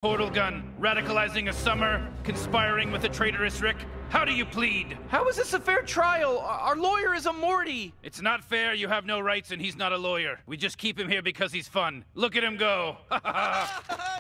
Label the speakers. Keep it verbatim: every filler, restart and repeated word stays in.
Speaker 1: Portal gun, radicalizing a summer, conspiring with a traitorous Rick. How do you plead?
Speaker 2: How is this a fair trial? Our lawyer is a Morty.
Speaker 1: It's not fair, you have no rights, and he's not a lawyer. We just keep him here because he's fun. Look at him go. Ha ha ha.